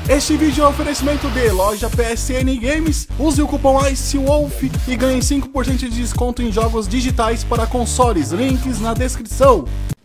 Este vídeo é um oferecimento de loja PSN Games. Use o cupom ICEWOLF e ganhe 5% de desconto em jogos digitais para consoles. Links na descrição.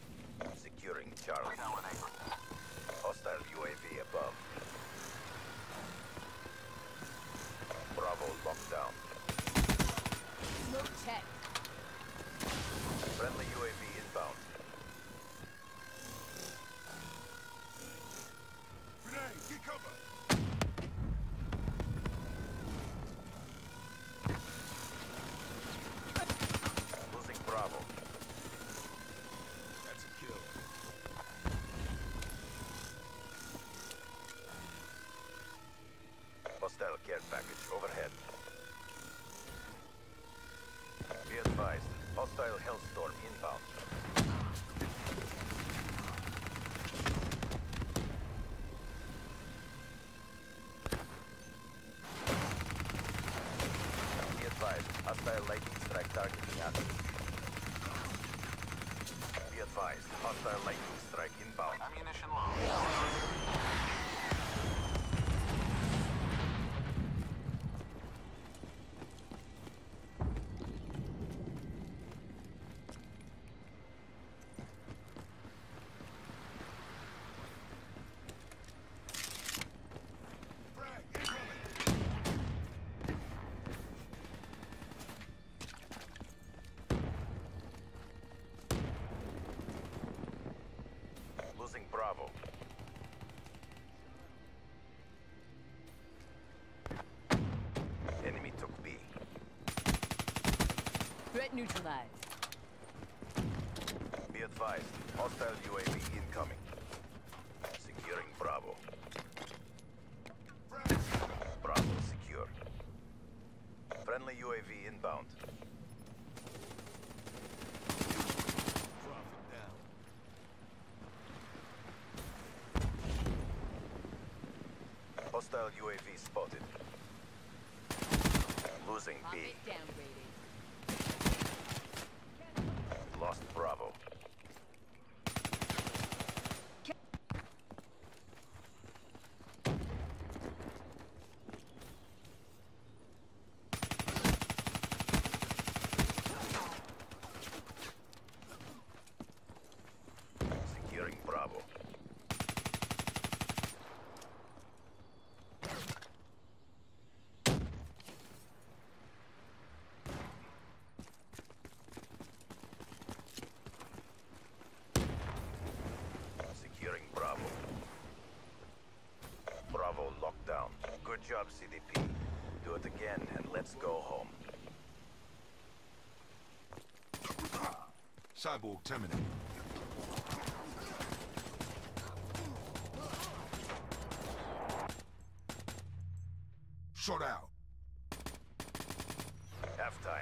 Hostile care package overhead. Be advised, hostile Hellstorm inbound. Be advised, hostile lightning strike targeting us. Be advised, hostile lightning strike inbound. Ammunition low. Losing Bravo. Enemy took B. Threat neutralized. Be advised, hostile UAV incoming. Securing Bravo. Bravo secure. Friendly UAV inbound. Hostile UAV spotted. Losing B. Rocket downgraded. Lost Bravo. Securing Bravo. Securing Bravo. Bravo locked down. Good job, CDP. Do it again and let's go home. Cyborg terminated. Shot out. Halftime.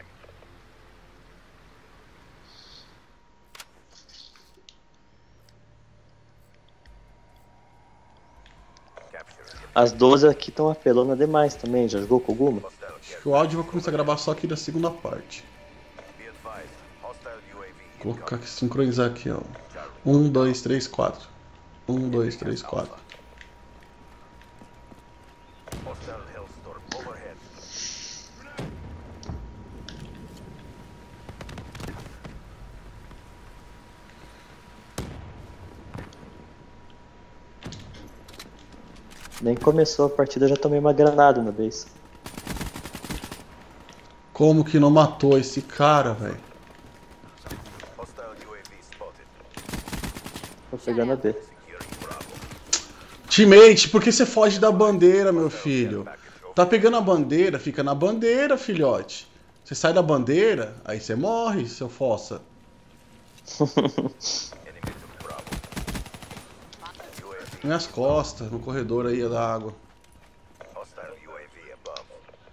Capture. As 12 aqui estão apelona demais também. Já jogou com alguma? Hostile Acho care. que o áudio vai começar a gravar só aqui da segunda parte. Be advised. Hostile UAV Vou colocar incoming. aqui, sincronizar aqui, ó. 1, 2, 3, 4. 1, 2, 3, 4. Hostile Hellstorm overhead. Nem começou a partida, já tomei uma granada uma vez. Como que não matou esse cara, velho? Hostile UAV spotted. Tô pegando a B. Securing Bravo. Teammate, por que você foge da bandeira, meu filho? Tá pegando a bandeira, fica na bandeira, filhote. Você sai da bandeira, aí você morre, seu fossa. Enemy took Bravo. UAV. Minhas costas, no corredor aí da água. Hostile UAV above.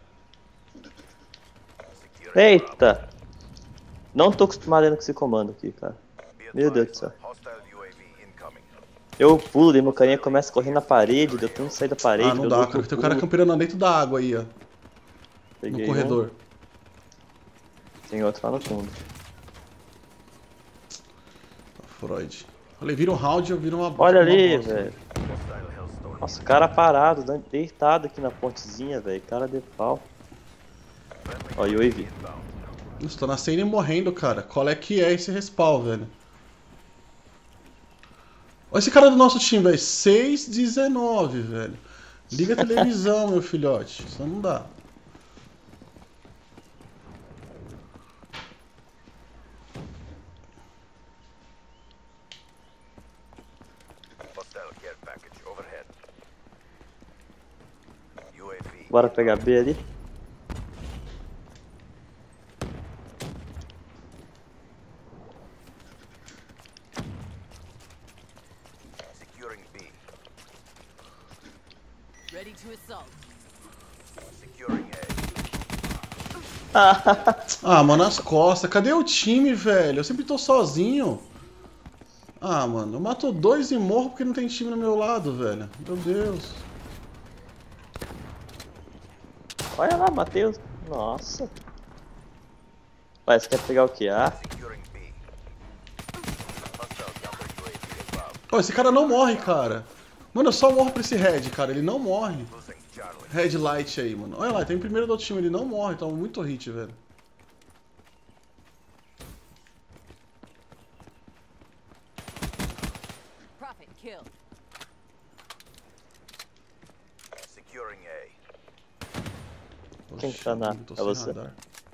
Securing Eita! Não tô acostumado ainda com esse comando aqui, cara. Bravo. Be Meu Deus do advised, céu. hostile UAV incoming. Eu pulo, daí meu carinha começa a correr na parede, eu tenho que sair da parede. Ah, não eu dá, dou cara. outro Tem o cara pulo. campeando dentro da água aí, ó. Peguei No corredor. Tem outro lá no fundo. Freud. Falei, vira um round ou vira uma Olha uma ali, bosta. velho. Hostile Hellstorm. Nossa, o cara parado, deitado aqui na pontezinha, velho. Cara de pau. Ó, UAV. Nossa, tô nascendo e morrendo, cara. Qual é que é esse respawn, velho? Olha esse cara do nosso time, velho. 6-19, velho. Liga a televisão, meu filhote. Isso não dá. Hostile care package overhead. UAV. Bora pegar B ali. Securing B. Ready to assault. Securing A. Ah, mano, nas costas. Cadê o time, velho? Eu sempre tô sozinho. Ah, mano, eu mato 2 e morro porque não tem time no meu lado, velho. Meu Deus. Olha lá, Matheus. Nossa. Vai, você quer pegar o que? Ah? Securing B. Hostile counter UAV above. Pô, esse cara não morre, cara. Mano, eu só morro pra esse Red, cara. Ele não morre. Losing Charlie. Red Light aí, mano. Olha lá, tem o primeiro do outro time. Ele não morre. Toma muito hit, velho. Profit kill. Securing A. Quem que tá na- tô é sem você? radar.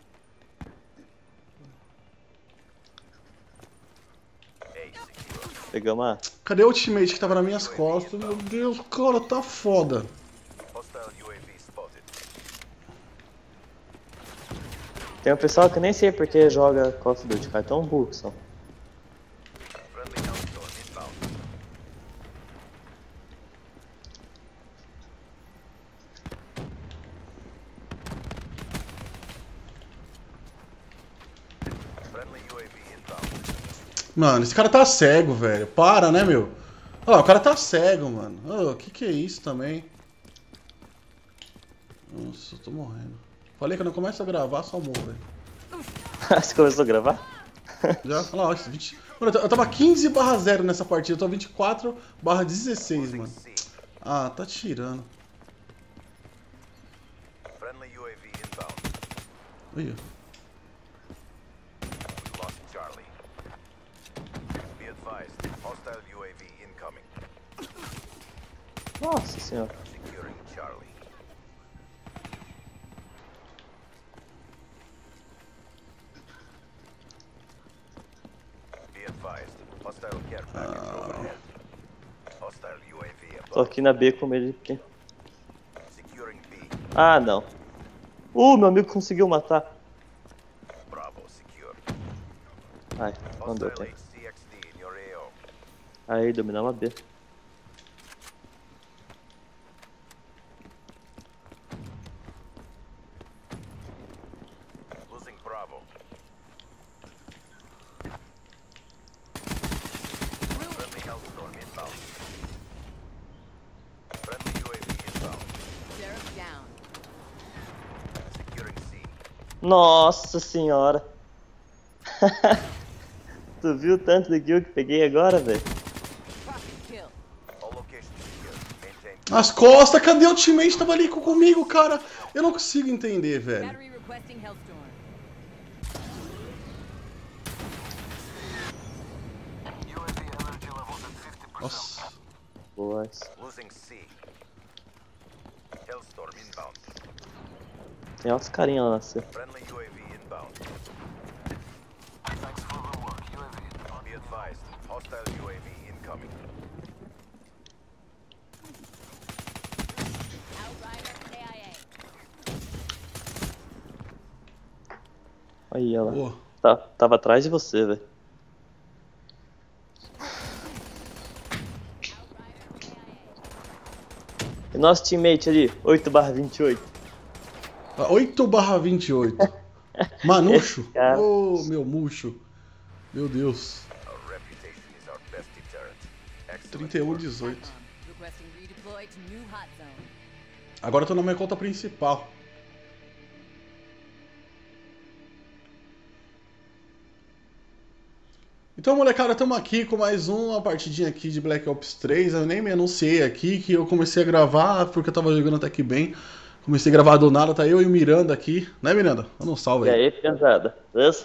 A secure. Pegamos a... Cadê o teammate que tava nas minhas costas? Meu Deus, cara, tá foda. Hostile UAV spotted. Tem um pessoal que nem sei porque joga Call of Duty, cara. Tão burro que são. Friendly Hellstorm inbound. Friendly UAV inbound. Mano, esse cara tá cego, velho. Para, né, meu? Olha lá, o cara tá cego, mano. Ô, que é isso também? Nossa, eu tô morrendo. Falei que eu não começo a gravar, só morro, velho. Você começou a gravar? Já, olha lá, ó, 20... Mano, eu tava 15/0 nessa partida, eu tô 24/16, mano. C. Ah, tá tirando. Friendly UAV inbound. Ih, We lost Charlie. Be advised, hostile UAV incoming. Nossa senhora. Securing Charlie. Be advised, hostile care package overhead. Hostile UAV Tô above. aqui na B com medo de quê? Securing B. Ah, não. Meu amigo conseguiu matar. Bravo secure. Ai, não deu Hostile tempo. HCXD in your AO. Aí, dominamos a B. Losing Bravo. Friendly Hellstorm inbound. Friendly UAV inbound. Seraph down. Securing C. Nossa senhora. Tu viu o tanto de kill que peguei agora, velho? Profit kill. All locations secure. Maintain. as costas, cadê o teammate? Tava ali comigo, cara. Eu não consigo entender, velho. Battery requesting Hellstorm. UAV energy levels at 50%. Nossa. Boas. Losing C. Hellstorm inbound. Tem altos carinha lá na C. Friendly UAV inbound. Thanks for the work, UAV inbound. Be advised, hostile UAV incoming. Outrider KIA. Aí ela. Boa. Tava atrás de você, velho. E nosso teammate ali, 8/28. 8/28. Manucho. Esse cara. Ô, meu murcho. Meu Deus. Our reputation is our best deterrent. Excellent 31/18. Requesting redeploy to new hot zone. Agora eu tô na minha conta principal. Então, molecada, estamos aqui com mais uma partidinha aqui de Black Ops 3. Eu nem me anunciei aqui que eu comecei a gravar porque eu tava jogando até que bem. Comecei a gravar do nada, tá eu e o Miranda aqui. Né, Miranda? Manda um salve E aí. aí, pesada? Beleza?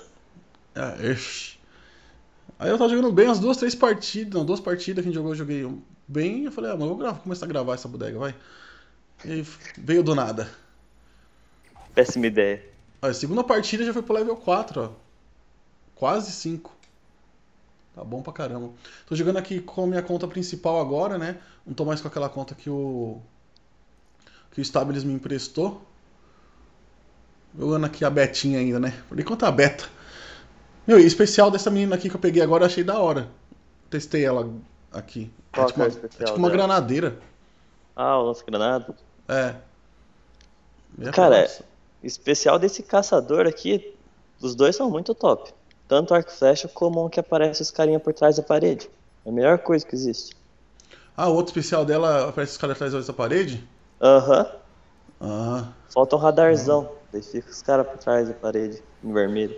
Aí eu tava jogando bem as duas partidas que a gente jogou, eu joguei bem. Eu falei, mas vou começar a gravar essa bodega, vai. E aí veio do nada. Péssima ideia. Ó, a segunda partida já foi pro level 4, ó. Quase 5. Tá bom pra caramba. Tô jogando aqui com a minha conta principal agora, né? Não tô mais com aquela conta que o Stabilis me emprestou. Jogando aqui a betinha ainda, né? Por enquanto a beta. Meu, e especial dessa menina aqui que eu peguei agora, eu achei da hora. Testei ela aqui. Qual tipo que é o uma, especial tipo uma dela? granadeira. Ah, o lança-granada. É. Meia Cara, pedaço. especial desse caçador aqui, os dois são muito top. Tanto o arco e flecha como um que aparece os carinha por trás da parede. É a melhor coisa que existe. Ah, o outro especial dela aparece os caras atrás dessa parede? Aham. Ah. Falta um radarzão. Daí fica os caras por trás da parede, em vermelho.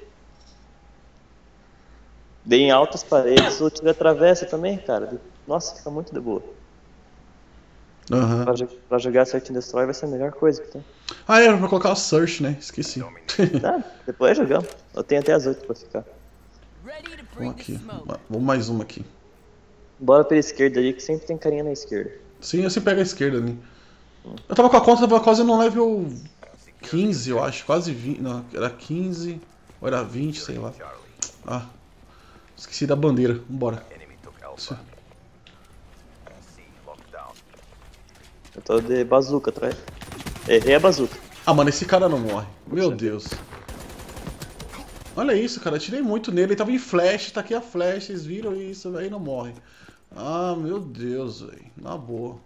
Dei em altas paredes, o tiro atravessa também, cara. Nossa, fica muito de boa. Aham. Pra jogar Search and Destroy vai ser a melhor coisa que tem. Ah, era pra colocar o search, né? Esqueci. Ah, depois jogamos. Eu tenho até as 8 pra ficar. Ready to bring Vamos the aqui. smoke. Vamos mais uma aqui. Bora pela esquerda ali, que sempre tem carinha na esquerda. Sim, eu sempre pego a esquerda ali. Eu tava com a conta, tava quase no level 15, eu acho. Quase 20. Não, era 15. Ou era 20, sei lá. Charlie. Ah. Esqueci da bandeira. Vambora. Enemy took Alpha. C locked down. Eu tô de bazuca atrás. Errei a bazuca. Ah, mano, esse cara não morre. Meu Deus. Olha isso, cara. Eu tirei muito nele. Ele tava em flash. Tá aqui a flash. Vocês viram isso? Aí não morre. Ah, meu Deus, velho. Na boa.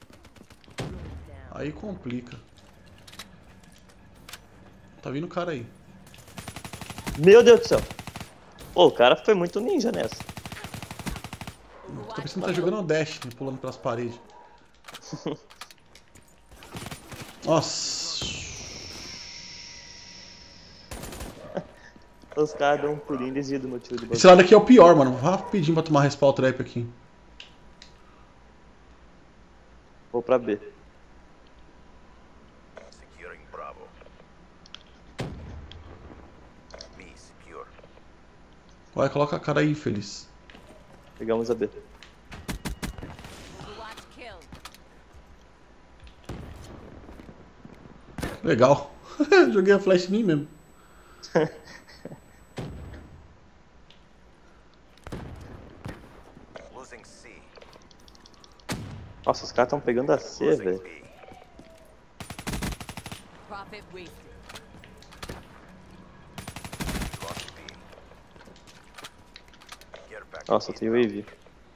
Aí complica. Tá vindo o cara aí. Meu Deus do céu. Pô, o cara foi muito ninja nessa. Tô pensando que tá jogando o Dash, né, pulando pelas paredes. Nossa. Os caras dão um pulinho e desviam do meu tiro de Esse bazuca. lado aqui é o pior, mano. Vou rapidinho pra tomar respawn trap aqui. Vou pra B. Securing Bravo. B secure. Vai, coloca a cara aí, infeliz. Pegamos a B. Overwatch killed. Legal. Joguei a flash em mim mesmo. Losing C. Nossa, os caras tão pegando a C, Losing velho. B. Profit wasted. Lost B. Get back. Nossa, eu tenho AV.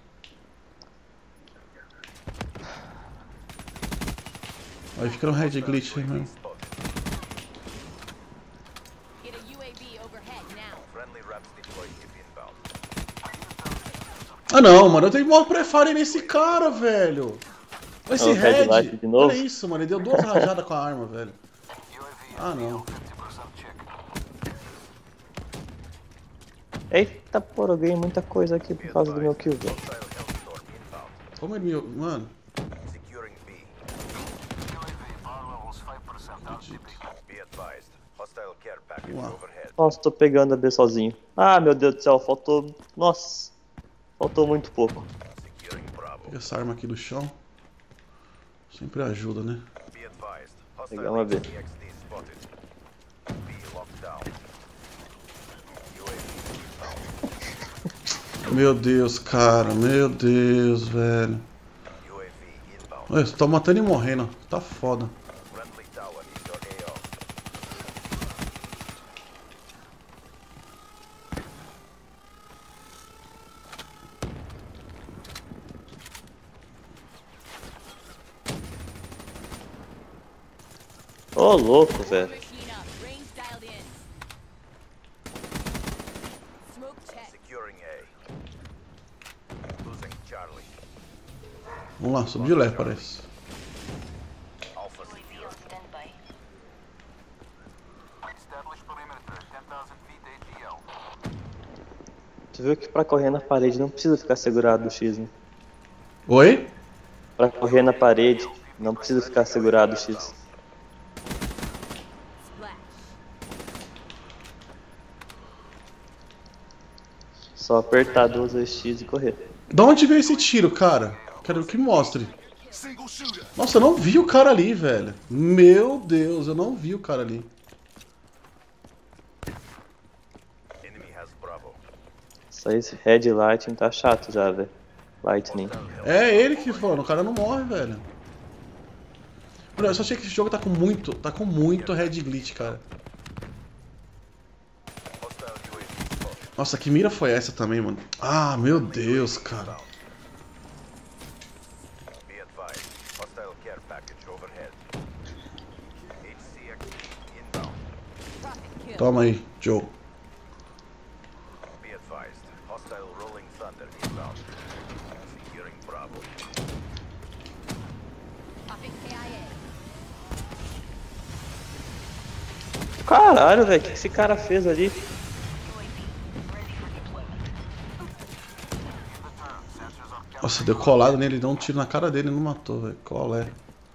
Aí fica no red glitch aí mesmo. Spotted. Get a UAV overhead now. Friendly reps deployed if inbound. Ah não, mano. Eu tenho maior prefire nesse cara, velho. Esse Ah, o Red red. Light de novo? Olha isso, mano. Ele deu 2 rajadas com a arma, velho. Ah não. Eita porra, eu ganhei muita coisa aqui por causa do meu kill, velho. Hostile Hellstorm inbound. Como ele me. Mano. Securing B. Be advised. Hostile care package Wow. overhead. Nossa, tô pegando a B sozinho. Ah, meu Deus do céu, faltou... Nossa, faltou muito pouco. Securing Bravo. Pega essa arma aqui do chão. Sempre ajuda, né? Be advised. Pegar uma Hostile B. XD spotted. B locked down. UAV Meu Deus, cara. Meu Deus, velho. UAV inbound. Olha, você tá matando e morrendo. Tá foda. Friendly tower in your AO. Ô, louco, velho. Machine up. Range dialed in. Smoke check. Securing A. Losing Charlie. Vamos lá, subiu de leve, parece. Alpha secure. Establish perimeter, 10,000 feet ATL. Tu viu que pra correr na parede não precisa ficar segurado do X, né? Oi? Pra correr na parede não precisa ficar segurado do X. Splash. Só apertar 2 vezes X e correr. Da onde veio esse tiro, cara? Quero que mostre. Single shooter. Nossa, eu não vi o cara ali, velho. Meu Deus, eu não vi o cara ali. Enemy has Bravo. Só esse Red Lightning tá chato já, velho. Lightning. É ele que falou, o cara não morre, velho. Mano, eu só achei que esse jogo tá com muito red glitch, cara. Hostile UAV spotted. Nossa, que mira foi essa também, mano? Ah, meu Deus, cara. Be advised. Hostile care package overhead. HCXD inbound. Profit kill. Toma aí, Joe. Be advised. Hostile rolling thunder inbound. Securing Bravo. Profit KIA. Caralho, velho, o que esse cara fez ali? Nossa, deu colado nele, deu um tiro na cara dele e não matou, velho. Qual é?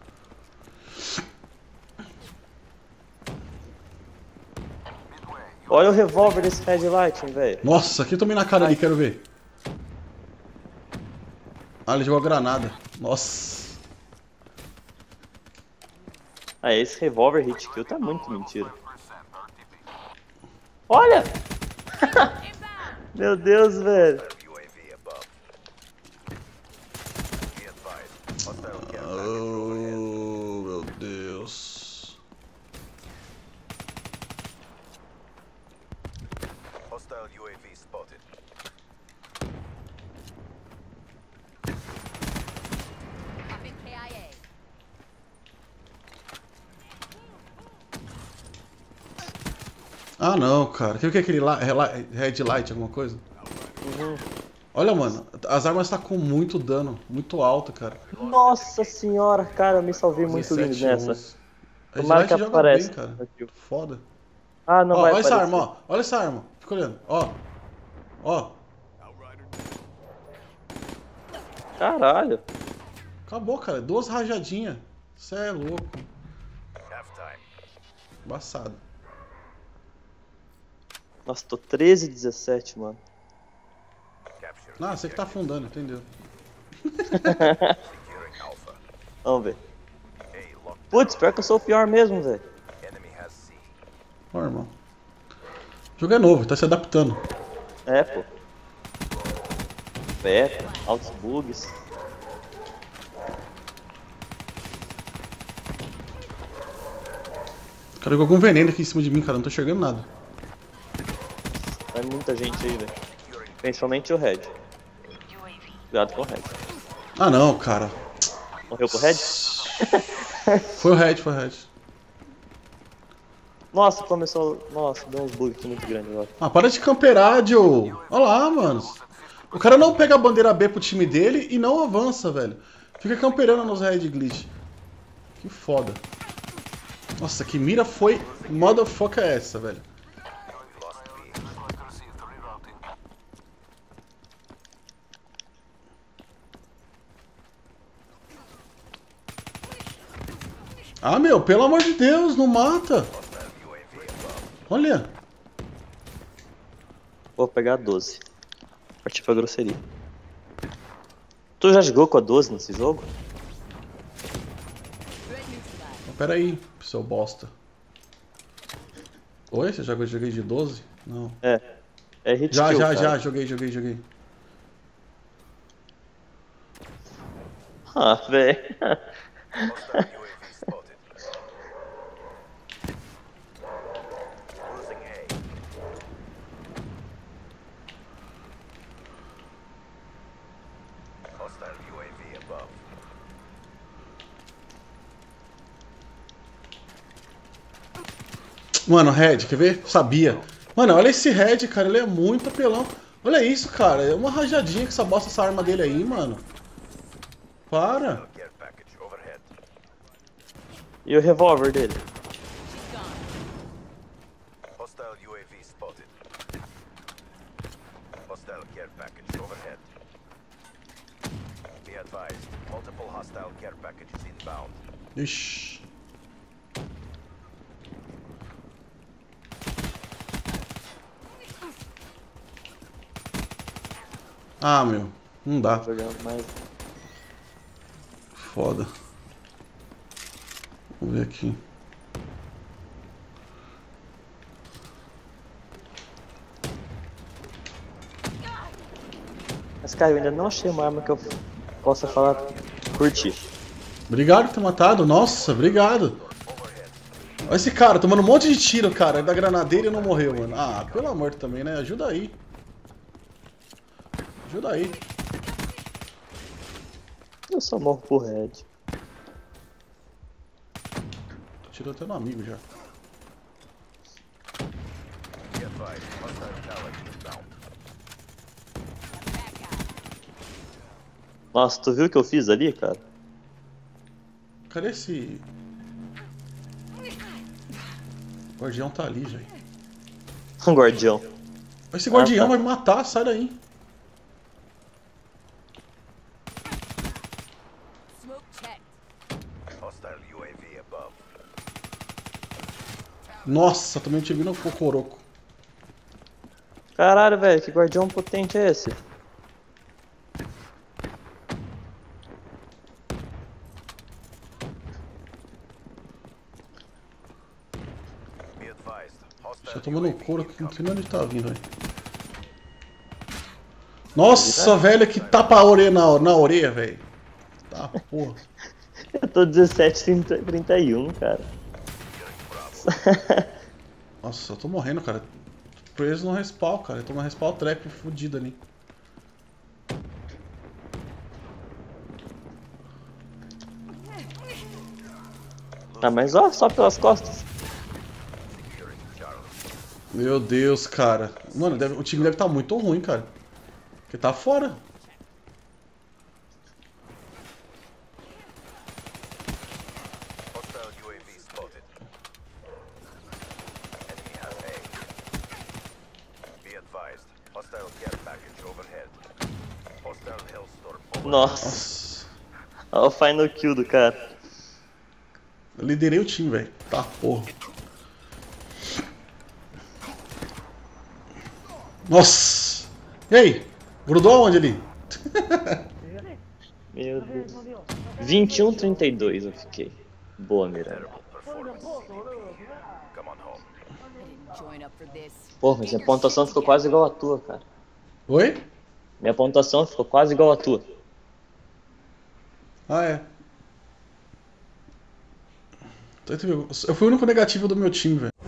Olha o revólver desse Red Lightning, velho. Nossa, aqui eu tomei na cara ali, quero ver. Ah, ele jogou a granada. Nossa. Ah, esse revólver hit kill tá muito mentira. Olha! Meu Deus, velho. UAV above. Be advised. Hostile care package overhead. Oh, meu Deus. Hostile UAV spotted. Profit KIA. Ah, não, cara. Quer ver que é aquele red light, alguma coisa? Olha, mano, as armas tá com muito dano, muito alto, cara. Nossa senhora, cara, eu me salvei muito lindo 17, nessa. 11. Red Tomara light que joga apareça. bem, cara. Foda. Ah, não Ó, vai olha essa aparecer. arma, ó. Olha essa arma. Fica olhando. Ó. Ó. Caralho. Acabou, cara. 2 rajadinhas. Cê é louco. Halftime. Embaçado. Nossa, tô 13-17, mano. Capture. Ah, você que tá afundando, entendeu? Securing Alpha. Vamos ver. A locked. Putz, pior que eu sou o pior mesmo, velho. Enemy has C. Ó, irmão. O jogo é novo, tá se adaptando. É, pô. Beta, altos bugs. O cara jogou algum veneno aqui em cima de mim, cara. Não tô enxergando nada. Vai muita gente aí, velho. Principalmente o Red. Cuidado com o Red. Ah, não, cara. Morreu pro Red? Foi o red, foi o red. Nossa, começou. Nossa, deu uns bugs aqui muito grandes agora. Ah, para de camperar, Joe. Olha lá, mano. O cara não pega a bandeira B pro time dele e não avança, velho. Fica camperando nos red glitch. Que foda. Nossa, que mira foi motherfucker essa, velho. Lost B. Ah, meu, pelo amor de Deus, não mata. Hostile UAV above. Olha. Vou pegar a 12. Partir pra grosseria. Tu já jogou com a 12 nesse jogo? Threat neutralized. Pera aí, seu bosta. Oi, você joguei de 12? Não. É. É hit Já, kill, já, cara. já, joguei. Ah, velho. Hostile UAV spotted. Losing A. Hostile UAV above. Mano, Red, quer ver? Sabia. Mano, olha esse Red, cara, ele é muito apelão. Olha isso, cara, é uma rajadinha que essa bosta, essa arma dele aí, mano. Para. Care package overhead. E o revólver dele? She's gone. Hostile UAV spotted. Hostile Ah, meu. Não dá. Jogando mais. Foda. Vamos ver aqui. Mas, cara, eu ainda não achei uma arma que eu possa falar curtir. Obrigado por ter matado. Nossa, obrigado. Olha esse cara tomando um monte de tiro, cara. Da granadeira e não morreu, mano. Ah, pelo amor também, né? Ajuda aí. Ajuda aí. Eu só morro pro Red. Tirou até no amigo já. Be advised, hostile tower inbound. Back out. Nossa, tu viu o que eu fiz ali, cara? Cadê esse... O guardião tá ali, velho. Um guardião. Esse guardião tá. vai me matar, sai daí. Smoke checked. Hostile UAV above. Nossa, tomei um tiro no cocoroco. Caralho, velho, que guardião potente é esse? Be advised, hostile Já tomando um UAV couro aqui, não incoming. sei nem onde tá vindo, velho. Nossa, velho, que tapa a orelha na orelha, velho. Tá, porra. Eu tô 17:31, cara. Nossa, eu tô morrendo, cara. Preso no respawn, cara. Eu tô no respawn trap fudido ali. Ah, mas ó, só pelas costas. Securing Charlie. Meu Deus, cara. Mano, o time deve estar muito ruim, cara. Porque tá fora. Hostile UAV spotted. Enemy has A. Be advised, hostile care package overhead. Hostile Hellstorm overhead. Nossa, Nossa. olha o final kill do cara. Eu liderei o time, velho. Tá, porra. Nossa. E aí? Grudou aonde ali? Meu Deus. 21:32 eu fiquei. Boa, Miranda. Terrible performance. Come on home. I didn't join up for this. Pô, mas minha pontuação ficou quase igual à tua, cara. Oi? Minha pontuação ficou quase igual à tua. Ah, é. Eu fui o único negativo do meu time, velho.